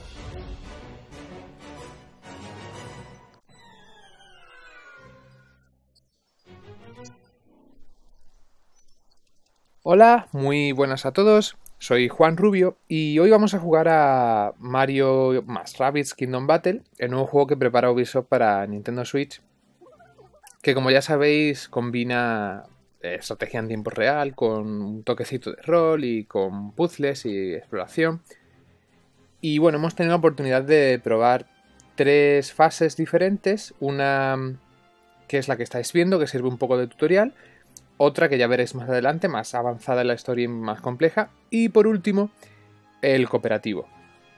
Hola, muy buenas a todos. Soy Juan Rubio y hoy vamos a jugar a Mario más Rabbids Kingdom Battle, el nuevo juego que prepara Ubisoft para Nintendo Switch, que como ya sabéis combina estrategia en tiempo real con un toquecito de rol y con puzzles y exploración. Y bueno, hemos tenido la oportunidad de probar 3 fases diferentes, una que es la que estáis viendo, que sirve un poco de tutorial, otra que ya veréis más adelante, más avanzada en la historia y más compleja, y por último, el cooperativo.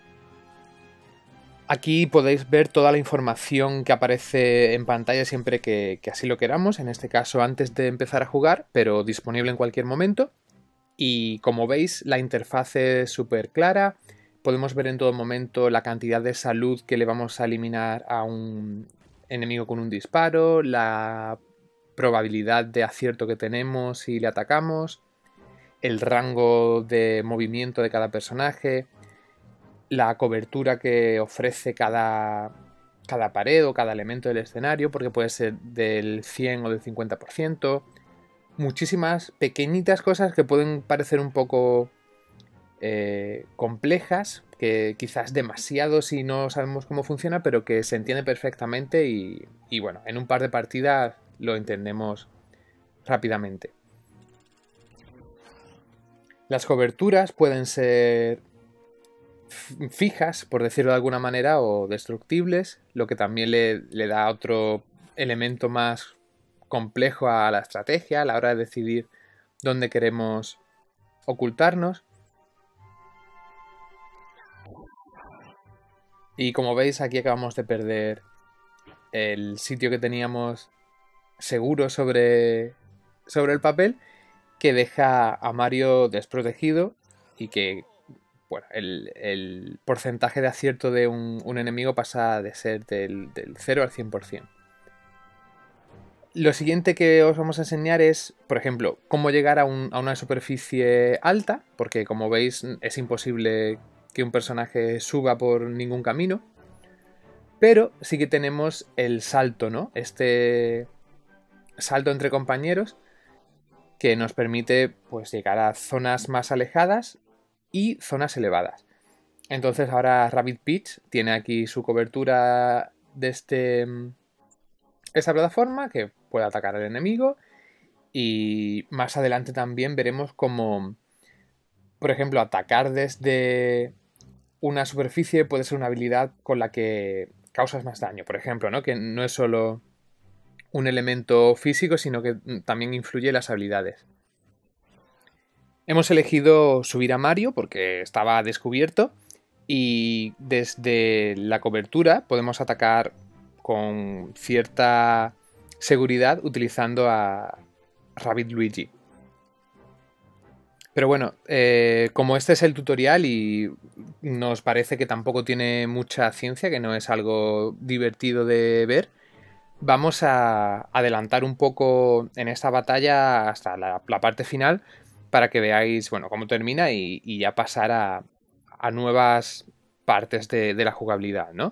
Aquí podéis ver toda la información que aparece en pantalla siempre que así lo queramos, en este caso antes de empezar a jugar, pero disponible en cualquier momento. Y como veis, la interfaz es súper clara, podemos ver en todo momento la cantidad de salud que le vamos a eliminar a un enemigo con un disparo, la probabilidad de acierto que tenemos si le atacamos, el rango de movimiento de cada personaje, la cobertura que ofrece cada pared o cada elemento del escenario, porque puede ser del 100 o del 50%. Muchísimas pequeñitas cosas que pueden parecer un poco complejas, que quizás demasiado si no sabemos cómo funciona, pero que se entiende perfectamente y bueno, en un par de partidas lo entendemos rápidamente. Las coberturas pueden ser fijas, por decirlo de alguna manera, o destructibles, lo que también le da otro elemento más complejo a la estrategia a la hora de decidir dónde queremos ocultarnos. Y como veis, aquí acabamos de perder el sitio que teníamos seguro sobre el papel, que deja a Mario desprotegido y que bueno, el porcentaje de acierto de un enemigo pasa de ser del 0 al 100%. Lo siguiente que os vamos a enseñar es, por ejemplo, cómo llegar a una superficie alta, porque como veis es imposible que un personaje suba por ningún camino, pero sí que tenemos el salto, ¿no? Este salto entre compañeros que nos permite pues llegar a zonas más alejadas y zonas elevadas. Entonces ahora Rabbid Peach tiene aquí su cobertura de esta plataforma que puede atacar al enemigo, y más adelante también veremos cómo, por ejemplo, atacar desde una superficie puede ser una habilidad con la que causas más daño, por ejemplo, ¿no? Que no es solo un elemento físico, sino que también influye en las habilidades. Hemos elegido subir a Mario porque estaba descubierto y desde la cobertura podemos atacar con cierta seguridad utilizando a Rabbid Luigi. Pero bueno, como este es el tutorial y nos parece que tampoco tiene mucha ciencia, que no es algo divertido de ver, vamos a adelantar un poco en esta batalla hasta la parte final para que veáis, bueno, cómo termina y ya pasar a nuevas partes de la jugabilidad, ¿no?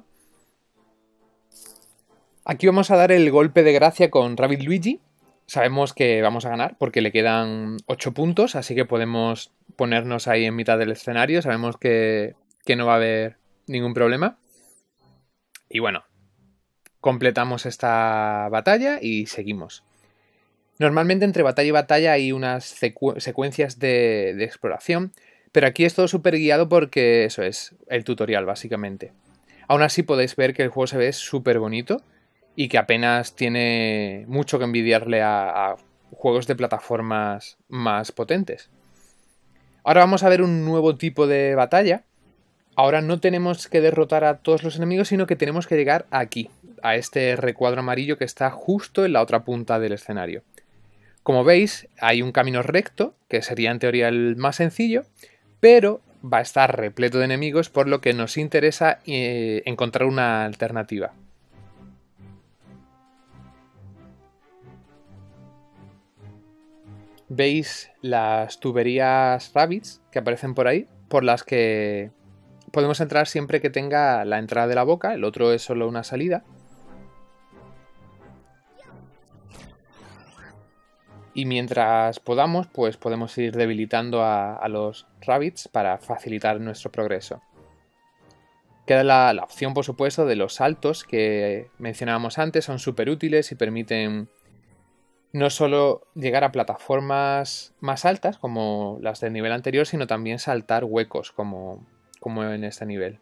Aquí vamos a dar el golpe de gracia con Rabbid Luigi. Sabemos que vamos a ganar porque le quedan 8 puntos, así que podemos ponernos ahí en mitad del escenario. Sabemos que no va a haber ningún problema. Y bueno, completamos esta batalla y seguimos. Normalmente entre batalla y batalla hay unas secuencias de exploración, pero aquí es todo súper guiado porque eso es el tutorial básicamente. Aún así podéis ver que el juego se ve súper bonito y que apenas tiene mucho que envidiarle a juegos de plataformas más potentes. Ahora vamos a ver un nuevo tipo de batalla. Ahora no tenemos que derrotar a todos los enemigos, sino que tenemos que llegar aquí, a este recuadro amarillo que está justo en la otra punta del escenario. Como veis, hay un camino recto, que sería en teoría el más sencillo, pero va a estar repleto de enemigos, por lo que nos interesa encontrar una alternativa. ¿Veis las tuberías Rabbids que aparecen por ahí? Por las que podemos entrar siempre que tenga la entrada de la boca, el otro es solo una salida. Y mientras podamos, pues podemos ir debilitando a los rabbits para facilitar nuestro progreso. Queda la opción, por supuesto, de los saltos que mencionábamos antes, son súper útiles y permiten no solo llegar a plataformas más altas, como las del nivel anterior, sino también saltar huecos, como en este nivel.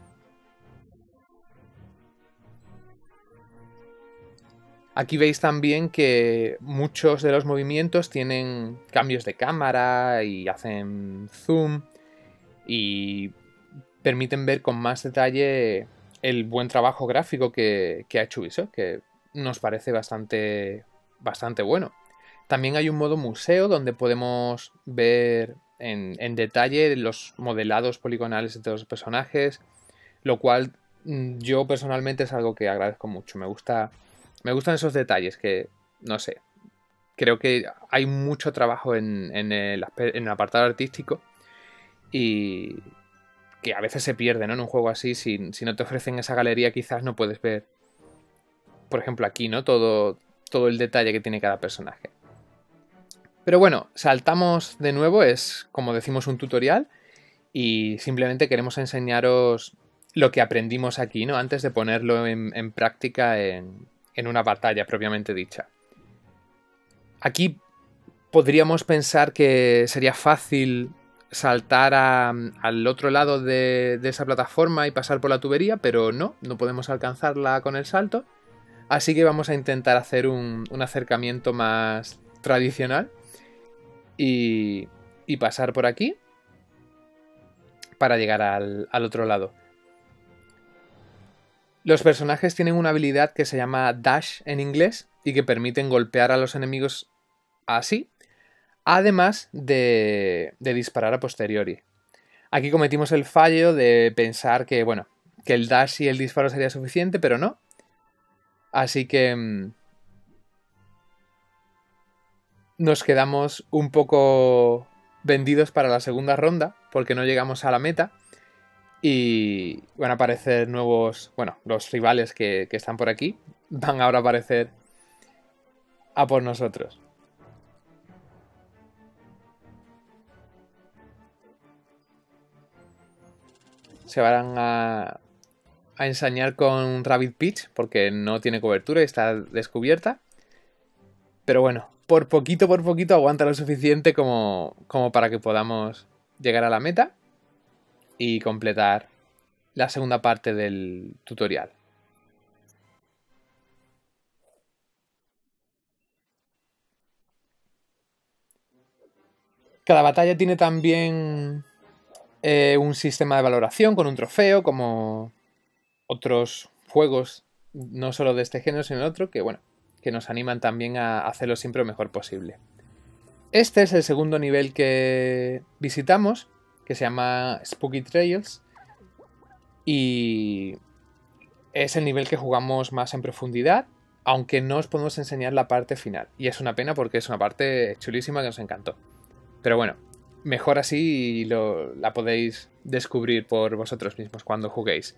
Aquí veis también que muchos de los movimientos tienen cambios de cámara y hacen zoom y permiten ver con más detalle el buen trabajo gráfico que ha hecho Ubisoft, que nos parece bastante bueno. También hay un modo museo donde podemos ver en detalle los modelados poligonales de todos los personajes, lo cual yo personalmente es algo que agradezco mucho. Me gustan esos detalles que, no sé, creo que hay mucho trabajo en el apartado artístico y que a veces se pierde, ¿no? En un juego así, si no te ofrecen esa galería quizás no puedes ver, por ejemplo aquí, ¿no? Todo el detalle que tiene cada personaje. Pero bueno, saltamos de nuevo, es como decimos un tutorial y simplemente queremos enseñaros lo que aprendimos aquí, ¿no? Antes de ponerlo en práctica en una batalla propiamente dicha. Aquí podríamos pensar que sería fácil saltar al otro lado de esa plataforma y pasar por la tubería, pero no podemos alcanzarla con el salto. Así que vamos a intentar hacer un acercamiento más tradicional y pasar por aquí para llegar al otro lado. Los personajes tienen una habilidad que se llama Dash en inglés y que permiten golpear a los enemigos así, además de disparar a posteriori. Aquí cometimos el fallo de pensar que, bueno, que el dash y el disparo sería suficiente, pero no. Así que nos quedamos un poco vendidos para la segunda ronda porque no llegamos a la meta. Y van a aparecer nuevos, bueno, los rivales que están por aquí van ahora a aparecer a por nosotros. Se van a ensañar con Rabbit Peach porque no tiene cobertura y está descubierta. Pero bueno, por poquito aguanta lo suficiente como para que podamos llegar a la meta y completar la segunda parte del tutorial. Cada batalla tiene también un sistema de valoración con un trofeo, como otros juegos, no solo de este género, sino de otro, que bueno, que nos animan también a hacerlo siempre lo mejor posible. Este es el segundo nivel que visitamos, que se llama Spooky Trails, y es el nivel que jugamos más en profundidad, aunque no os podemos enseñar la parte final. Y es una pena porque es una parte chulísima que nos encantó. Pero bueno, mejor así y la podéis descubrir por vosotros mismos cuando juguéis.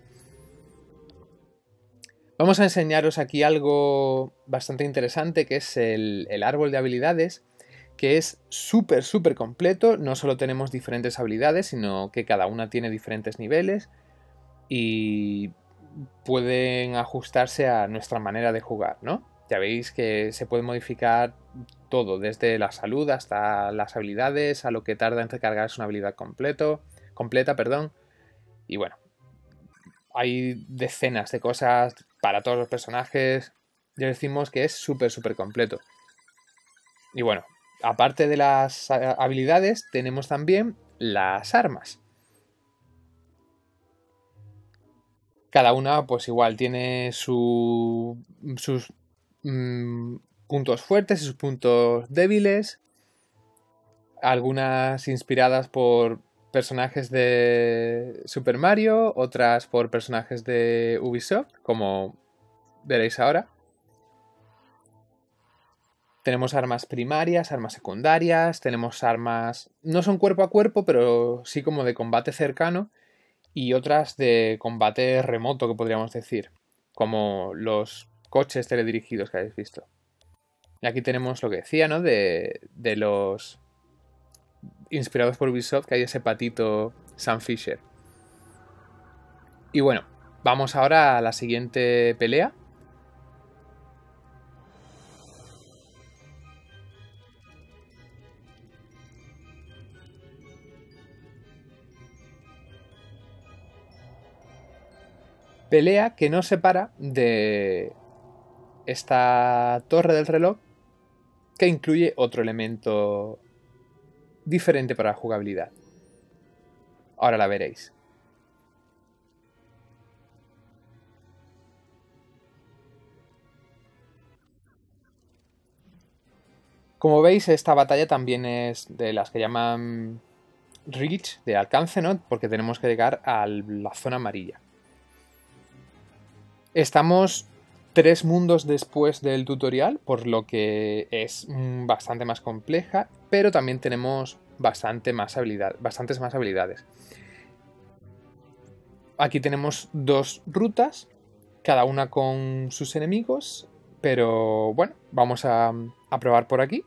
Vamos a enseñaros aquí algo bastante interesante, que es el árbol de habilidades, que es súper completo. No solo tenemos diferentes habilidades, sino que cada una tiene diferentes niveles y pueden ajustarse a nuestra manera de jugar, ¿no? Ya veis que se puede modificar todo, desde la salud hasta las habilidades, a lo que tarda en recargarse una habilidad completa, y bueno, hay decenas de cosas para todos los personajes. Ya decimos que es súper completo. Y bueno, aparte de las habilidades, tenemos también las armas. Cada una, pues igual, tiene sus puntos fuertes y sus puntos débiles. Algunas inspiradas por personajes de Super Mario, otras por personajes de Ubisoft, como veréis ahora. Tenemos armas primarias, armas secundarias, tenemos armas... no son cuerpo a cuerpo, pero sí como de combate cercano. y otras de combate remoto, que podríamos decir, como los coches teledirigidos que habéis visto. Y aquí tenemos lo que decía, ¿no? De los inspirados por Ubisoft, que hay ese patito Sam Fisher. Y bueno, vamos ahora a la siguiente pelea. Pelea que nos separa de esta torre del reloj, que incluye otro elemento diferente para la jugabilidad. Ahora la veréis. Como veis, esta batalla también es de las que llaman reach, de alcance, ¿no? Porque tenemos que llegar a la zona amarilla. Estamos 3 mundos después del tutorial, por lo que es bastante más compleja, pero también tenemos bastantes más habilidades. Aquí tenemos 2 rutas, cada una con sus enemigos, pero bueno, vamos a probar por aquí.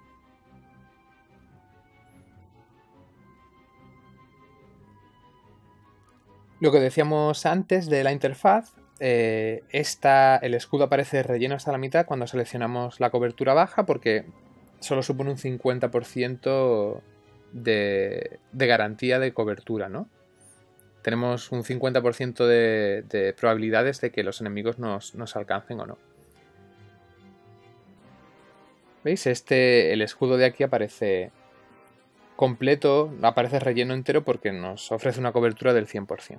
Lo que decíamos antes de la interfaz, el escudo aparece relleno hasta la mitad cuando seleccionamos la cobertura baja, porque solo supone un 50% de garantía de cobertura, ¿no? Tenemos un 50% de probabilidades de que los enemigos nos alcancen o no. ¿Veis? El escudo de aquí aparece completo, aparece relleno entero porque nos ofrece una cobertura del 100%.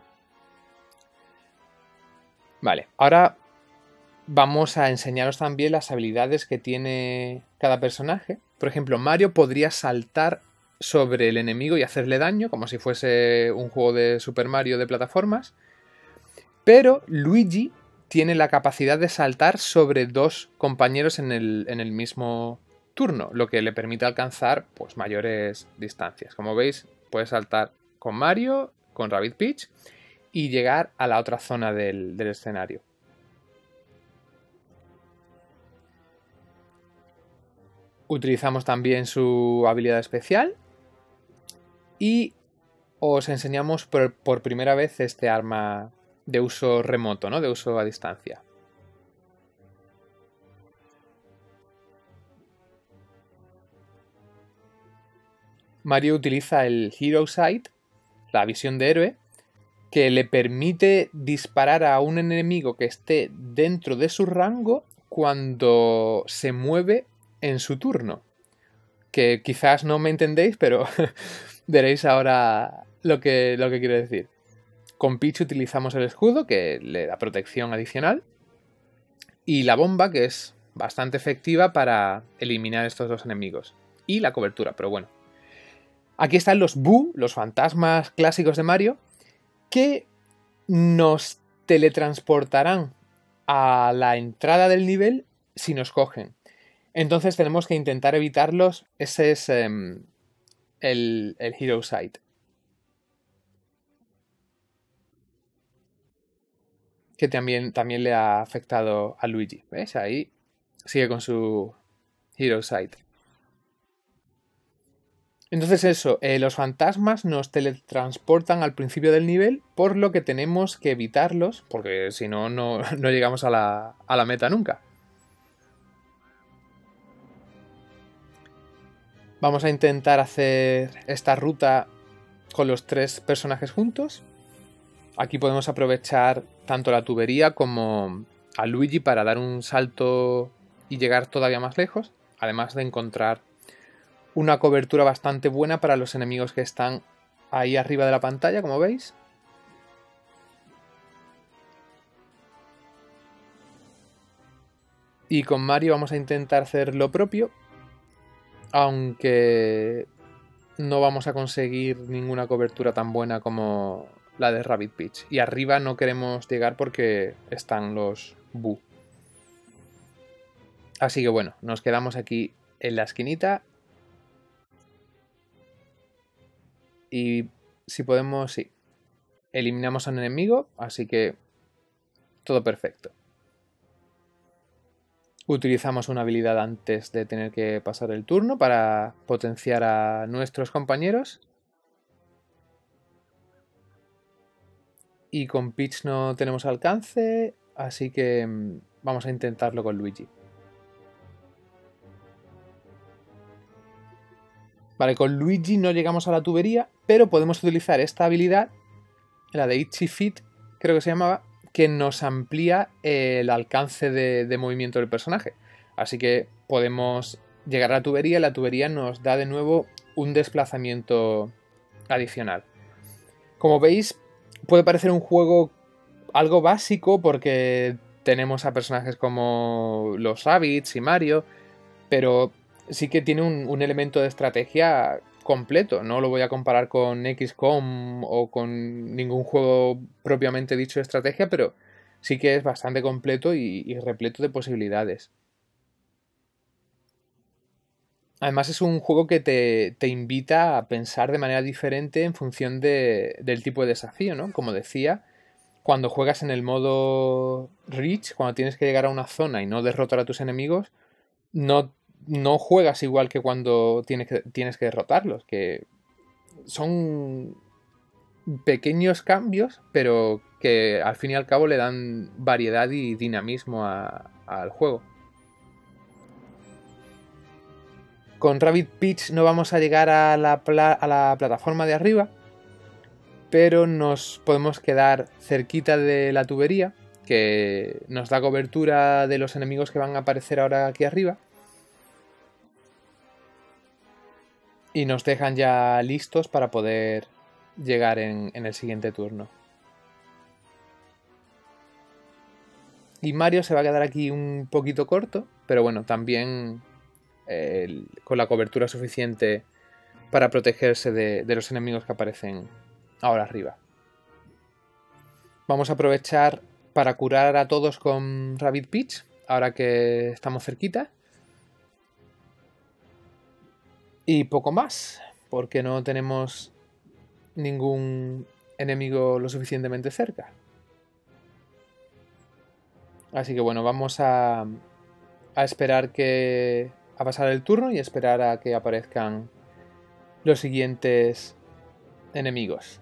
Vale, ahora vamos a enseñaros también las habilidades que tiene cada personaje. Por ejemplo, Mario podría saltar sobre el enemigo y hacerle daño, como si fuese un juego de Super Mario de plataformas. Pero Luigi tiene la capacidad de saltar sobre 2 compañeros en el mismo turno, lo que le permite alcanzar pues, mayores distancias. Como veis, puede saltar con Mario, con Rabbid Peach y llegar a la otra zona del escenario. Utilizamos también su habilidad especial y os enseñamos por primera vez este arma de uso remoto, ¿no? De uso a distancia. Mario utiliza el Hero Sight, la visión de héroe, que le permite disparar a un enemigo que esté dentro de su rango cuando se mueve en su turno. Que quizás no me entendéis, pero veréis ahora lo que quiero decir. Con Peach utilizamos el escudo, que le da protección adicional, y la bomba, que es bastante efectiva para eliminar estos 2 enemigos. Y la cobertura, pero bueno. Aquí están los Boo, los fantasmas clásicos de Mario, que nos teletransportarán a la entrada del nivel si nos cogen. Entonces tenemos que intentar evitarlos. Ese es el Hero Sight. Que también le ha afectado a Luigi. ¿Ves? Ahí sigue con su Hero Sight. Entonces eso, los fantasmas nos teletransportan al principio del nivel, por lo que tenemos que evitarlos, porque si no, no llegamos a la meta nunca. Vamos a intentar hacer esta ruta con los 3 personajes juntos. Aquí podemos aprovechar tanto la tubería como a Luigi para dar un salto y llegar todavía más lejos, además de encontrar una cobertura bastante buena para los enemigos que están ahí arriba de la pantalla, como veis. Y con Mario vamos a intentar hacer lo propio, aunque no vamos a conseguir ninguna cobertura tan buena como la de Rabbid Peach. Y arriba no queremos llegar porque están los Boo. Así que bueno, nos quedamos aquí en la esquinita. Y si podemos, sí. eliminamos a un enemigo, así que todo perfecto. Utilizamos una habilidad antes de tener que pasar el turno para potenciar a nuestros compañeros. Y con Peach no tenemos alcance, así que vamos a intentarlo con Luigi. Vale, con Luigi no llegamos a la tubería, pero podemos utilizar esta habilidad, la de Itchy Feet, creo que se llamaba, que nos amplía el alcance de movimiento del personaje. Así que podemos llegar a la tubería y la tubería nos da de nuevo un desplazamiento adicional. Como veis, puede parecer un juego algo básico porque tenemos a personajes como los Rabbids y Mario, pero sí que tiene un elemento de estrategia completo. No lo voy a comparar con XCOM o con ningún juego propiamente dicho de estrategia, pero sí que es bastante completo y repleto de posibilidades. Además es un juego que te invita a pensar de manera diferente en función del tipo de desafío, ¿no? Como decía, cuando juegas en el modo Reach, cuando tienes que llegar a una zona y no derrotar a tus enemigos, no juegas igual que cuando tienes que derrotarlos, que son pequeños cambios, pero que al fin y al cabo le dan variedad y dinamismo al juego. Con Rabbid Peach no vamos a llegar a la plataforma de arriba, pero nos podemos quedar cerquita de la tubería, que nos da cobertura de los enemigos que van a aparecer ahora aquí arriba. Y nos dejan ya listos para poder llegar en el siguiente turno. Y Mario se va a quedar aquí un poquito corto, pero bueno, también con la cobertura suficiente para protegerse de los enemigos que aparecen ahora arriba. Vamos a aprovechar para curar a todos con Rabbid Peach, ahora que estamos cerquita. Y poco más, porque no tenemos ningún enemigo lo suficientemente cerca. Así que bueno, vamos a esperar a pasar el turno y esperar a que aparezcan los siguientes enemigos.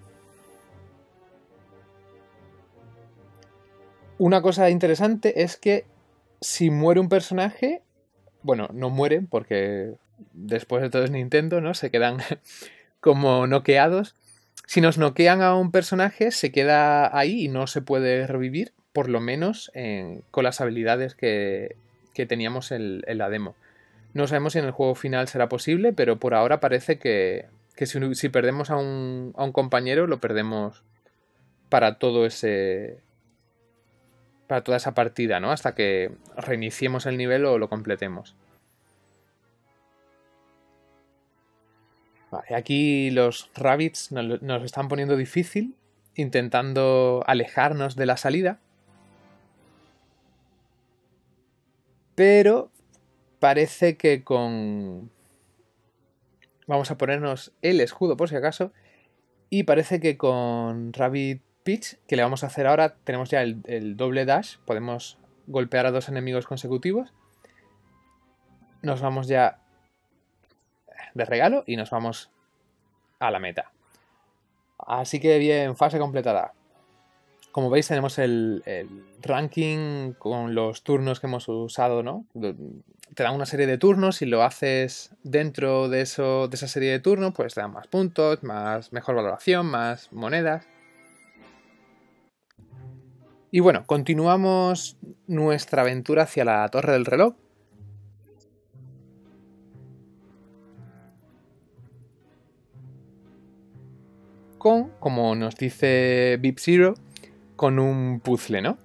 Una cosa interesante es que si muere un personaje, bueno, no mueren porque después de todo es Nintendo, ¿no? Se quedan como noqueados. Si nos noquean a un personaje, se queda ahí y no se puede revivir, por lo menos con las habilidades que teníamos en la demo. No sabemos si en el juego final será posible, pero por ahora parece que si perdemos a un compañero, lo perdemos para todo para toda esa partida, ¿no? Hasta que reiniciemos el nivel o lo completemos. Vale, aquí los Rabbids nos están poniendo difícil, intentando alejarnos de la salida. Pero parece que vamos a ponernos el escudo por si acaso. Y parece que con Rabbid Peach, que le vamos a hacer ahora, tenemos ya el doble dash. Podemos golpear a 2 enemigos consecutivos. Nos vamos ya de regalo y nos vamos a la meta. Así que bien, fase completada. Como veis tenemos el ranking con los turnos que hemos usado, ¿no? Te dan una serie de turnos y lo haces dentro de esa serie de turnos, pues te dan más puntos, mejor valoración, más monedas. Y bueno, continuamos nuestra aventura hacia la Torre del Reloj. Como nos dice Beep Zero, con un puzzle, ¿no?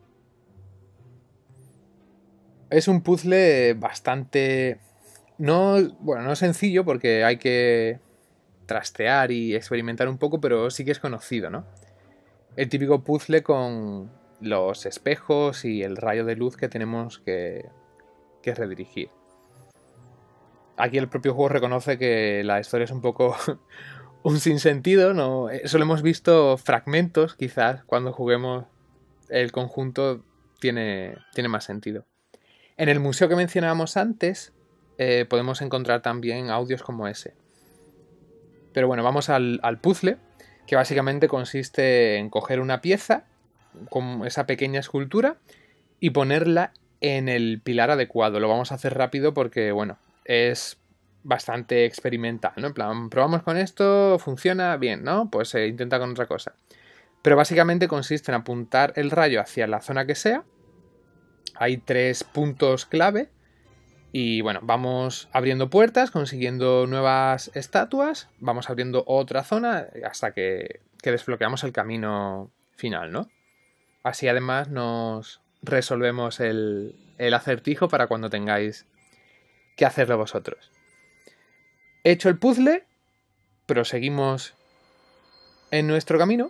Es un puzzle bastante... no sencillo porque hay que trastear y experimentar un poco, pero sí que es conocido, ¿no? El típico puzzle con los espejos y el rayo de luz que tenemos que redirigir. Aquí el propio juego reconoce que la historia es un poco un sinsentido, no, solo hemos visto fragmentos, quizás cuando juguemos el conjunto tiene más sentido. En el museo que mencionábamos antes podemos encontrar también audios como ese. Pero bueno, vamos al puzzle, que básicamente consiste en coger una pieza con esa pequeña escultura y ponerla en el pilar adecuado. Lo vamos a hacer rápido porque, bueno, es bastante experimental, ¿no? En plan, probamos con esto, funciona bien, ¿no? Pues se intenta con otra cosa. Pero básicamente consiste en apuntar el rayo hacia la zona que sea. Hay 3 puntos clave. Y bueno, vamos abriendo puertas, consiguiendo nuevas estatuas. Vamos abriendo otra zona hasta que desbloqueamos el camino final, ¿no? Así además nos resolvemos el acertijo para cuando tengáis que hacerlo vosotros. Hecho el puzzle, proseguimos en nuestro camino.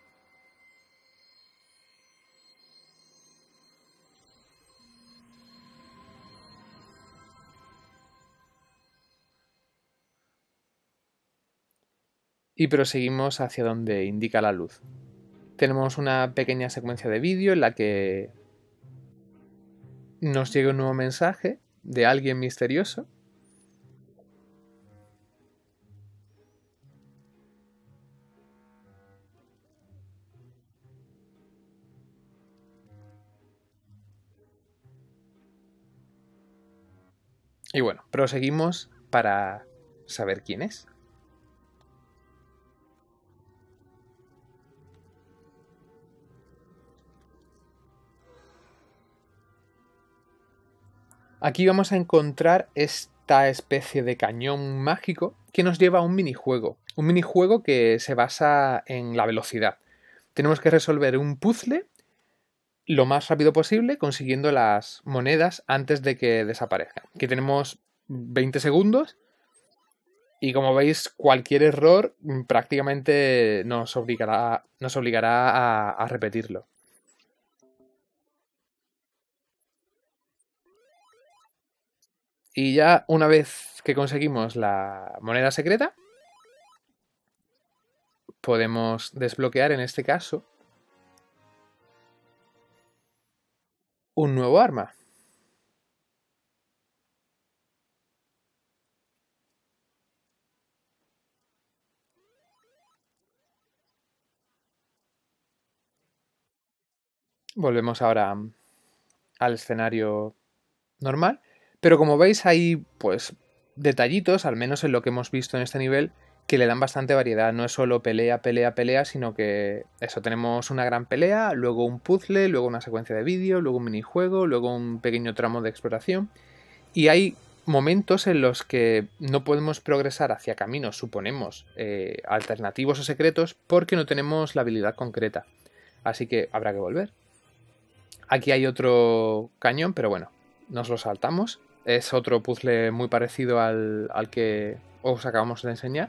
Y proseguimos hacia donde indica la luz. Tenemos una pequeña secuencia de vídeo en la que nos llega un nuevo mensaje de alguien misterioso. Y bueno, proseguimos para saber quién es. Aquí vamos a encontrar esta especie de cañón mágico que nos lleva a un minijuego. Un minijuego que se basa en la velocidad. Tenemos que resolver un puzzle lo más rápido posible consiguiendo las monedas antes de que desaparezcan. Aquí tenemos 20 segundos y como veis cualquier error prácticamente nos obligará a repetirlo. Y ya una vez que conseguimos la moneda secreta, podemos desbloquear en este caso un nuevo arma. Volvemos ahora al escenario normal. Pero como veis hay pues detallitos, al menos en lo que hemos visto en este nivel, que le dan bastante variedad. No es solo pelea, pelea, pelea, sino que eso, tenemos una gran pelea, luego un puzzle, luego una secuencia de vídeo, luego un minijuego, luego un pequeño tramo de exploración. Y hay momentos en los que no podemos progresar hacia caminos, suponemos, alternativos o secretos, porque no tenemos la habilidad concreta. Así que habrá que volver. Aquí hay otro cañón, pero bueno, nos lo saltamos. Es otro puzzle muy parecido al que os acabamos de enseñar.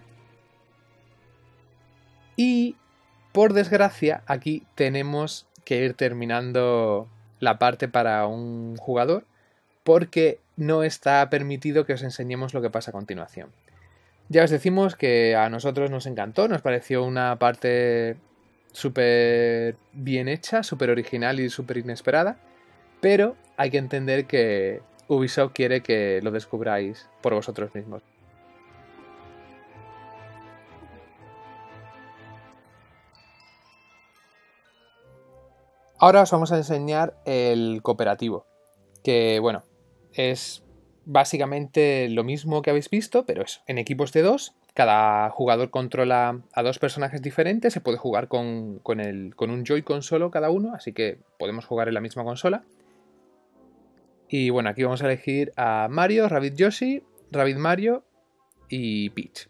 Y, por desgracia, aquí tenemos que ir terminando la parte para un jugador porque no está permitido que os enseñemos lo que pasa a continuación. Ya os decimos que a nosotros nos encantó, nos pareció una parte súper bien hecha, súper original y súper inesperada, pero hay que entender que Ubisoft quiere que lo descubráis por vosotros mismos. Ahora os vamos a enseñar el cooperativo, que bueno, es básicamente lo mismo que habéis visto, pero es en equipos de 2. Cada jugador controla a 2 personajes diferentes, se puede jugar con un Joy-Con solo cada uno, así que podemos jugar en la misma consola. Y bueno, aquí vamos a elegir a Mario, Rabbid Yoshi, Rabbid Mario y Peach.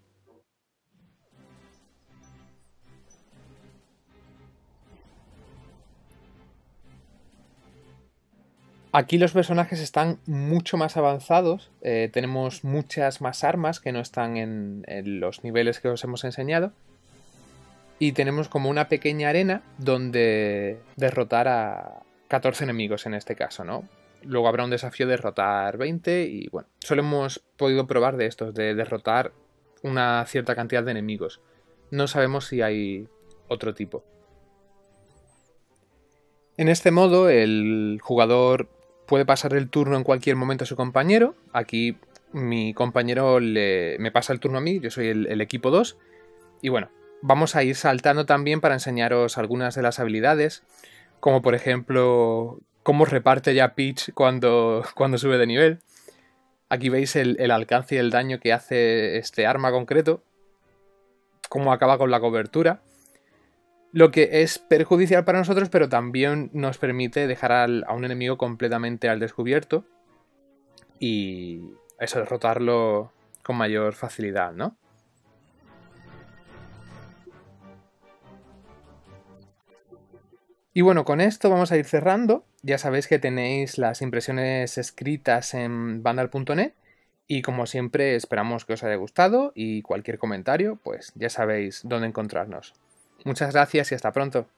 Aquí los personajes están mucho más avanzados, tenemos muchas más armas que no están en los niveles que os hemos enseñado. Y tenemos como una pequeña arena donde derrotar a 14 enemigos en este caso, ¿no? Luego habrá un desafío de derrotar 20 y bueno, solo hemos podido probar de estos, de derrotar una cierta cantidad de enemigos. No sabemos si hay otro tipo. En este modo, el jugador puede pasar el turno en cualquier momento a su compañero. Aquí mi compañero me pasa el turno a mí, yo soy el equipo 2. Y bueno, vamos a ir saltando también para enseñaros algunas de las habilidades, como por ejemplo cómo reparte ya Peach cuando sube de nivel. Aquí veis el alcance y el daño que hace este arma concreto, cómo acaba con la cobertura. Lo que es perjudicial para nosotros, pero también nos permite dejar a un enemigo completamente al descubierto y eso, derrotarlo con mayor facilidad, ¿no? Y bueno, con esto vamos a ir cerrando. Ya sabéis que tenéis las impresiones escritas en vandal.net y como siempre esperamos que os haya gustado y cualquier comentario, pues ya sabéis dónde encontrarnos. Muchas gracias y hasta pronto.